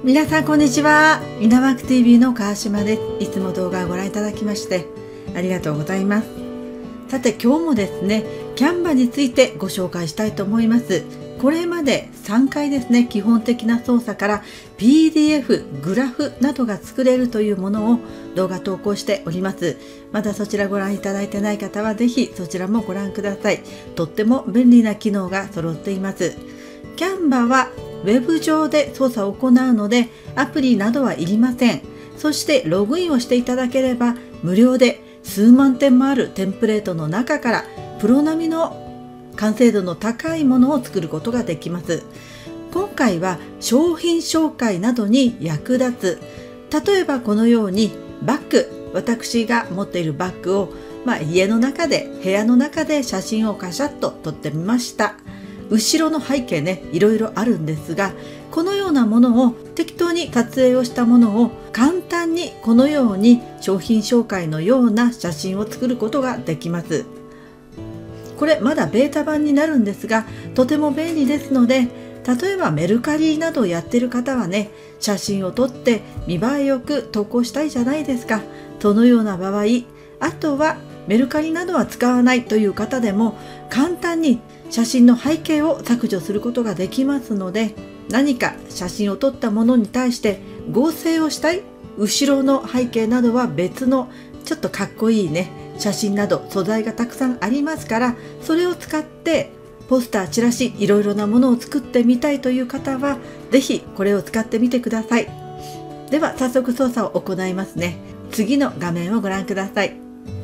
皆さんこんにちは。稲枠 TV の川島です。いつも動画をご覧いただきましてありがとうございます。さて今日もですね、キャンバについてご紹介したいと思います。これまで3回ですね、基本的な操作から PDF、グラフなどが作れるというものを動画投稿しております。まだそちらご覧いただいてない方はぜひそちらもご覧ください。とっても便利な機能が揃っています。キャンバはウェブ上で操作を行うのでアプリなどはいりません。そしてログインをしていただければ無料で数万点もあるテンプレートの中からプロ並みの完成度の高いものを作ることができます。今回は商品紹介などに役立つ、例えばこのようにバッグ、私が持っているバッグを、家の中で部屋の中で写真をカシャッと撮ってみました。後ろの背景ね、いろいろあるんですが、このようなものを適当に撮影をしたものを簡単にこのように商品紹介のような写真を作ることができます。これまだベータ版になるんですが、とても便利ですので、例えばメルカリなどをやってる方はね、写真を撮って見栄えよく投稿したいじゃないですか。そのような場合、あとはメルカリなどは使わないという方でも簡単に写真の背景を削除することができますので、何か写真を撮ったものに対して合成をしたい、後ろの背景などは別のちょっとかっこいいね写真など素材がたくさんありますから、それを使ってポスター、チラシ、いろいろなものを作ってみたいという方は是非これを使ってみてください。では早速操作を行いますね。次の画面をご覧ください。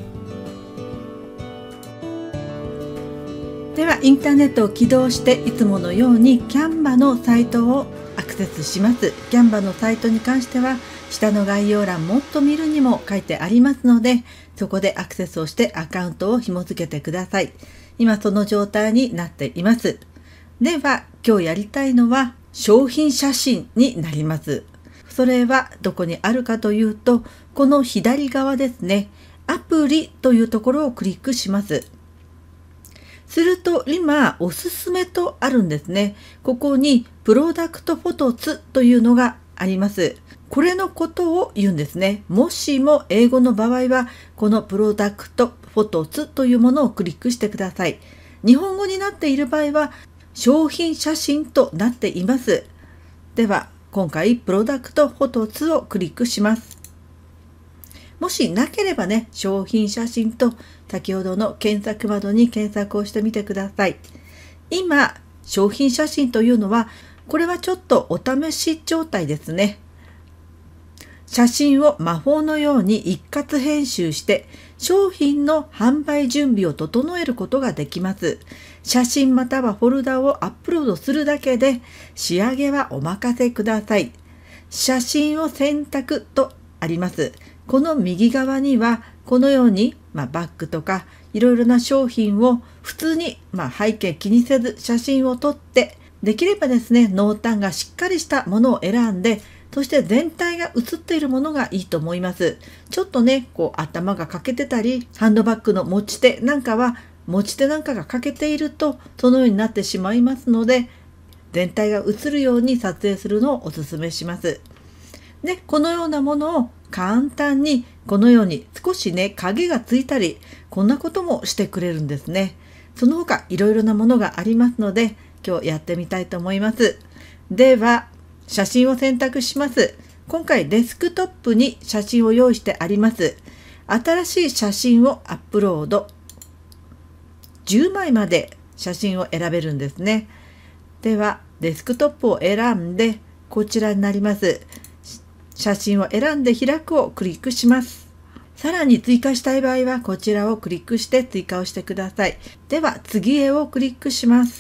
ではインターネットを起動していつものようにキャンバのサイトをアクセスします。キャンバのサイトに関しては下の概要欄もっと見るにも書いてありますので、そこでアクセスをしてアカウントを紐付けてください。今その状態になっています。では今日やりたいのは商品写真になります。それはどこにあるかというと、この左側ですね、アプリというところをクリックします。すると今おすすめとあるんですね。ここにプロダクトフォトツというのがあります。これのことを言うんですね。もしも英語の場合はこのプロダクトフォトツというものをクリックしてください。日本語になっている場合は商品写真となっています。では今回プロダクトフォトツをクリックします。もしなければね、商品写真と先ほどの検索窓に検索をしてみてください。今商品写真というのはこれはちょっとお試し状態ですね。写真を魔法のように一括編集して商品の販売準備を整えることができます。写真またはフォルダをアップロードするだけで仕上げはお任せください。写真を選択とあります。この右側にはこのように、バッグとかいろいろな商品を普通に、背景気にせず写真を撮って、できればですね濃淡がしっかりしたものを選んで、そして全体が写っているものがいいと思います。ちょっとね頭が欠けてたり、ハンドバッグの持ち手なんかが欠けているとそのようになってしまいますので、全体が写るように撮影するのをおすすめします。でこのようなものを簡単にこのように少しね影がついたり、こんなこともしてくれるんですね。その他いろいろなものがありますので今日やってみたいと思います。では写真を選択します。今回デスクトップに写真を用意してあります。新しい写真をアップロード、10枚まで写真を選べるんですね。ではデスクトップを選んでこちらになります。写真を選んで開くをクリックします。さらに追加したい場合はこちらをクリックして追加をしてください。では次へをクリックします。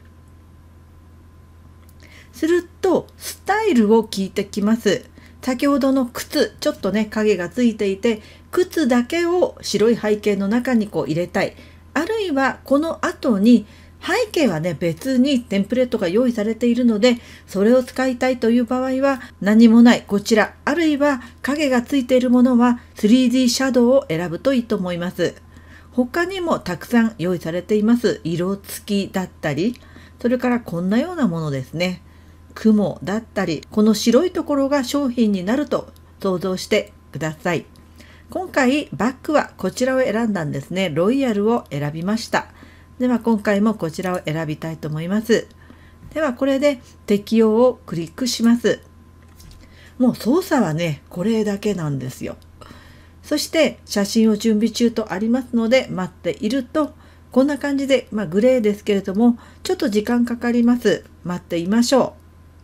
するとスタイルを聞いてきます。先ほどの靴、ちょっとね影がついていて、靴だけを白い背景の中に入れたい、あるいはこの後に背景はね別にテンプレートが用意されているのでそれを使いたいという場合は何もないこちら、あるいは影がついているものは 3D シャドウを選ぶといいと思います。他にもたくさん用意されています。色付きだったり、それからこんなようなものですね。 雲だったり、この白いところが商品になると想像してください。今回バッグはこちらを選んだんですね。ロイヤルを選びました。では今回もこちらを選びたいと思います。ではこれで適用をクリックします。もう操作はね、これだけなんですよ。そして写真を準備中とありますので、待っているとこんな感じで、グレーですけれどもちょっと時間かかります。待っていましょ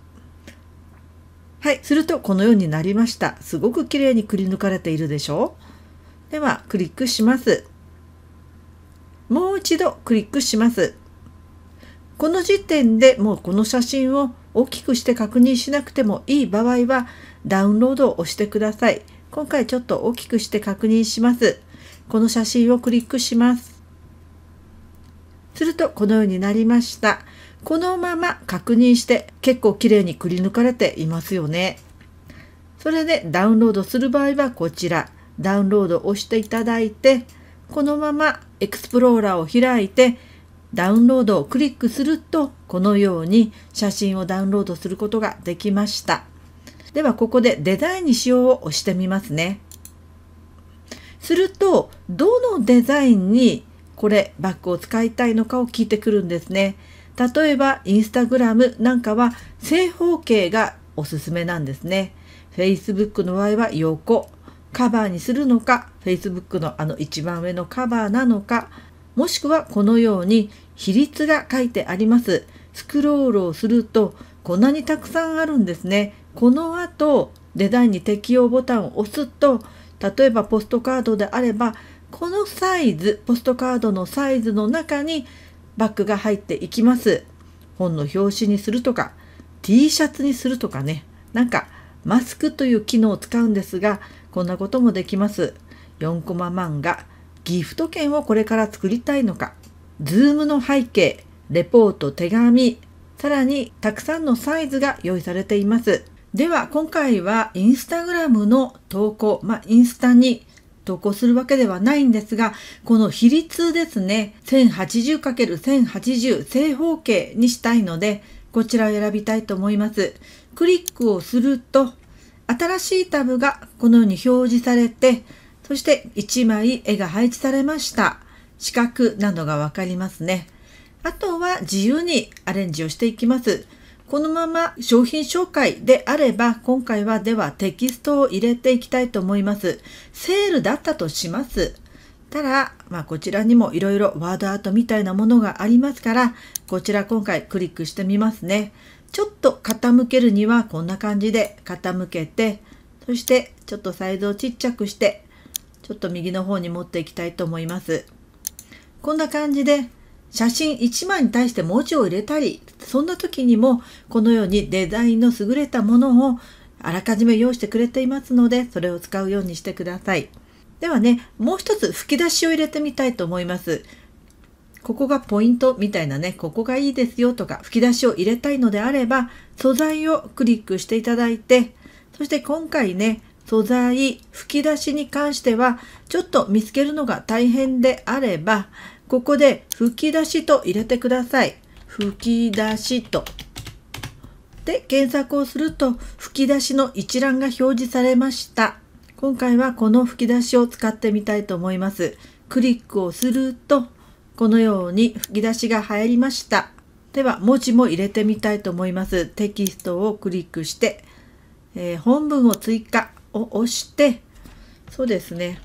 う。はい、するとこのようになりました。すごく綺麗にくり抜かれているでしょう。ではクリックします。もう一度クリックします。この時点でもうこの写真を大きくして確認しなくてもいい場合はダウンロードを押してください。今回ちょっと大きくして確認します。この写真をクリックします。するとこのようになりました。このまま確認して結構綺麗にくり抜かれていますよね。それでダウンロードする場合はこちらダウンロードを押していただいて、このままエクスプローラーを開いてダウンロードをクリックするとこのように写真をダウンロードすることができました。ではここでデザインにしようを押してみますね。するとどのデザインにこれバッグを使いたいのかを聞いてくるんですね。例えばインスタグラムなんかは正方形がおすすめなんですね。Facebook の場合は横カバーにするのか、Facebook の一番上のカバーなのか、もしくはこのように比率が書いてあります。スクロールをするとこんなにたくさんあるんですね。この後デザインに適用ボタンを押すと、例えばポストカードであればこのサイズ、ポストカードのサイズの中にバッグが入っていきます。本の表紙にするとか T シャツにするとかね、なんかマスクという機能を使うんですが、こんなこともできます。4コマ漫画、ギフト券をこれから作りたいのか、ズームの背景、レポート、手紙、さらにたくさんのサイズが用意されています。では今回はインスタグラムの投稿、インスタに投稿するわけではないんですが、この比率ですね、1080×1080 正方形にしたいので、こちらを選びたいと思います。クリックをすると、新しいタブがこのように表示されて、そして1枚絵が配置されました。四角などがわかりますね。あとは自由にアレンジをしていきます。このまま商品紹介であれば、今回はではテキストを入れていきたいと思います。セールだったとします。ただ、こちらにもいろいろワードアートみたいなものがありますから、こちら今回クリックしてみますね。ちょっと傾けるにはこんな感じで傾けて、そしてちょっとサイズをちっちゃくして、ちょっと右の方に持っていきたいと思います。こんな感じで写真1枚に対して文字を入れたり、そんな時にもこのようにデザインの優れたものをあらかじめ用意してくれていますので、それを使うようにしてください。ではね、もう一つ吹き出しを入れてみたいと思います。ここがポイントみたいなね、ここがいいですよとか吹き出しを入れたいのであれば、素材をクリックしていただいて、そして今回ね、素材、吹き出しに関してはちょっと見つけるのが大変であれば、ここで吹き出しと入れてください。吹き出しと。で、検索をすると吹き出しの一覧が表示されました。今回はこの吹き出しを使ってみたいと思います。クリックをすると、このように吹き出しが入りました。では文字も入れてみたいと思います。テキストをクリックして、本文を追加を押して、そうですね。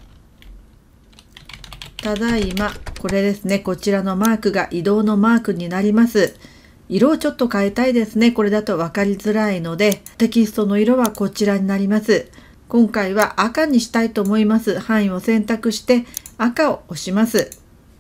ただいま、これですね。こちらのマークが移動のマークになります。色をちょっと変えたいですね。これだと分かりづらいので、テキストの色はこちらになります。今回は赤にしたいと思います。範囲を選択して赤を押します。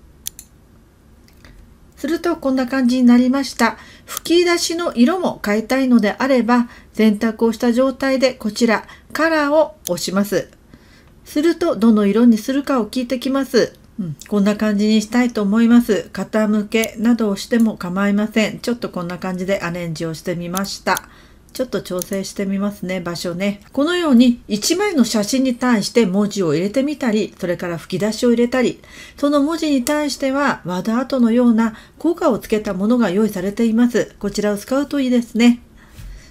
するとこんな感じになりました。吹き出しの色も変えたいのであれば、選択をした状態でこちらカラーを押します。するとどの色にするかを聞いてきます。こんな感じにしたいと思います。傾けなどをしても構いません。ちょっとこんな感じでアレンジをしてみました。ちょっと調整してみますね、場所ね。このように1枚の写真に対して文字を入れてみたり、それから吹き出しを入れたり、その文字に対してはワードアートのような効果をつけたものが用意されています。こちらを使うといいですね。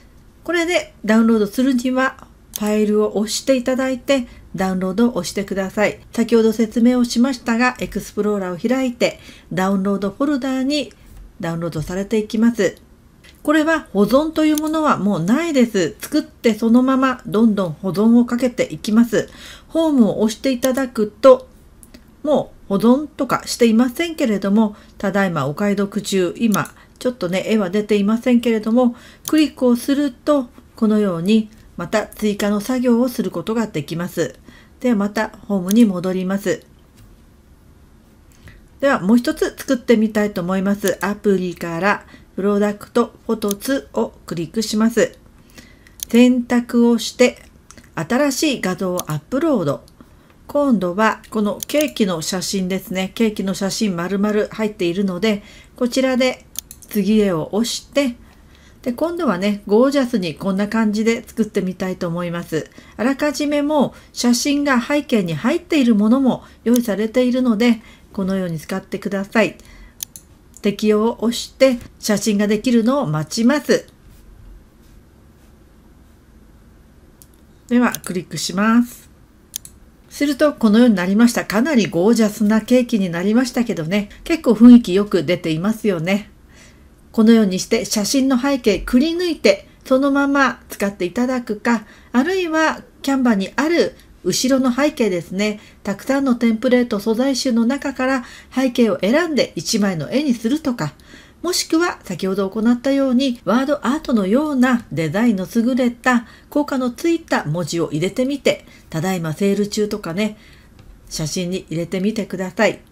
これでダウンロードするにはファイルを押していただいてダウンロードを押してください。先ほど説明をしましたが、エクスプローラーを開いてダウンロードフォルダーにダウンロードされていきます。これは保存というものはもうないです。作ってそのままどんどん保存をかけていきます。ホームを押していただくと、もう保存とかしていませんけれども、ただいまお買い読中、今ちょっとね、絵は出ていませんけれども、クリックをすると、このようにまた追加の作業をすることができます。ではまたホームに戻ります。ではもう一つ作ってみたいと思います。アプリからプロダクトフォトツをクリックします。選択をして新しい画像をアップロード。今度はこのケーキの写真ですね。ケーキの写真丸々入っているので、こちらで次へを押して、で今度はね、ゴージャスにこんな感じで作ってみたいと思います。あらかじめもう写真が背景に入っているものも用意されているので、このように使ってください。適用を押して写真ができるのを待ちます。ではクリックします。するとこのようになりました。かなりゴージャスなケーキになりましたけどね、結構雰囲気よく出ていますよね。このようにして写真の背景くり抜いてそのまま使っていただくか、あるいはキャンバにある後ろの背景ですね、たくさんのテンプレート素材集の中から背景を選んで1枚の絵にするとか、もしくは先ほど行ったようにワードアートのようなデザインの優れた効果のついた文字を入れてみて、ただいまセール中とかね、写真に入れてみてください。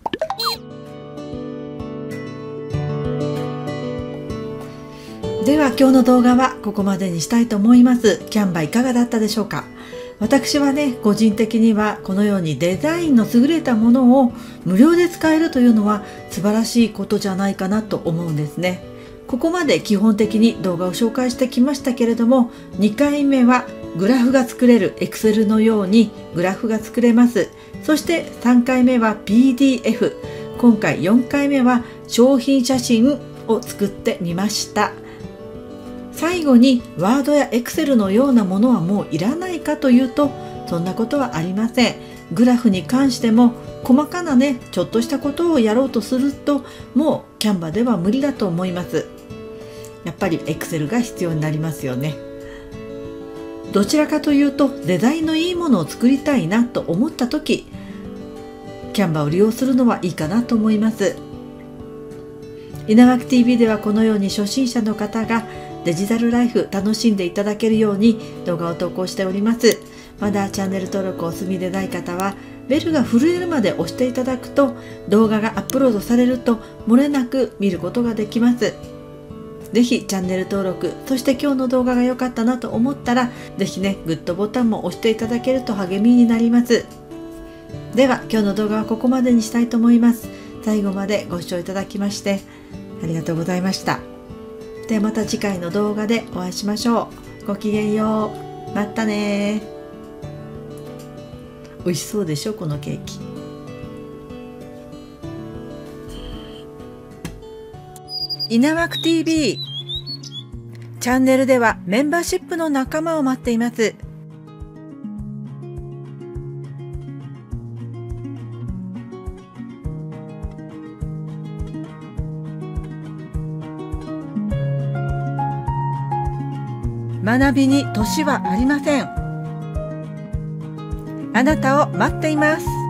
では今日の動画はここまでにしたいと思います。キャンバいかがだったでしょうか。私はね、個人的にはこのようにデザインの優れたものを無料で使えるというのは素晴らしいことじゃないかなと思うんですね。ここまで基本的に動画を紹介してきましたけれども、2回目はグラフが作れる Excel のようにグラフが作れます。そして3回目は PDF、今回4回目は商品写真を作ってみました。最後にワードやエクセルのようなものはもういらないかというと、そんなことはありません。グラフに関しても細かなね、ちょっとしたことをやろうとするともうキャンバでは無理だと思います。やっぱりエクセルが必要になりますよね。どちらかというとデザインのいいものを作りたいなと思った時、キャンバを利用するのはいいかなと思います。稲垣 TV ではこのように初心者の方がデジタルライフ楽しんでいただけるように動画を投稿しております。まだチャンネル登録お済みでない方はベルが震えるまで押していただくと動画がアップロードされると漏れなく見ることができます。ぜひチャンネル登録、そして今日の動画が良かったなと思ったらぜひね、グッドボタンも押していただけると励みになります。では今日の動画はここまでにしたいと思います。最後までご視聴いただきましてありがとうございました。ではまた次回の動画でお会いしましょう。ごきげんよう。またね。美味しそうでしょ、このケーキ。稲枠 TV チャンネルではメンバーシップの仲間を待っています。学びに年はありません。あなたを待っています。